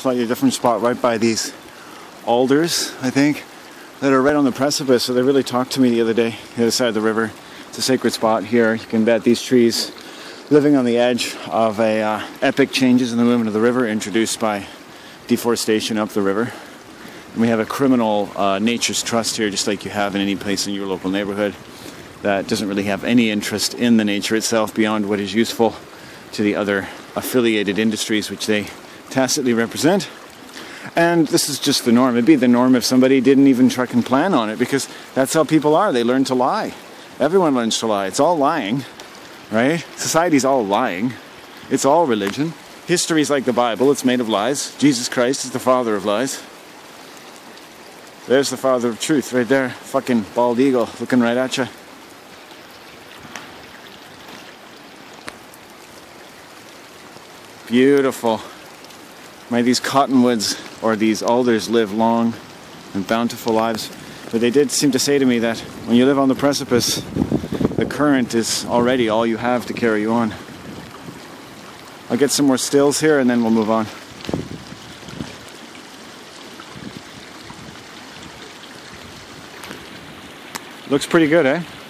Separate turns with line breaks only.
slightly different spot right by these alders, I think, that are right on the precipice. So they really talked to me the other day, the other side of the river. It's a sacred spot here. You can bet these trees living on the edge of epic changes in the movement of the river introduced by deforestation up the river. And we have a criminal nature's trust here, just like you have in any place in your local neighborhood, that doesn't really have any interest in the nature itself beyond what is useful to the other affiliated industries which they tacitly represent. And this is just the norm. It'd be the norm if somebody didn't even try and plan on it, because that's how people are. They learn to lie. Everyone learns to lie. It's all lying, right? Society's all lying. It's all religion. History's like the Bible. It's made of lies. Jesus Christ is the father of lies. There's the father of truth right there. Fucking bald eagle looking right at you. Beautiful. May these cottonwoods or these alders live long and bountiful lives. But they did seem to say to me that when you live on the precipice, the current is already all you have to carry you on. I'll get some more stills here and then we'll move on. Looks pretty good, eh?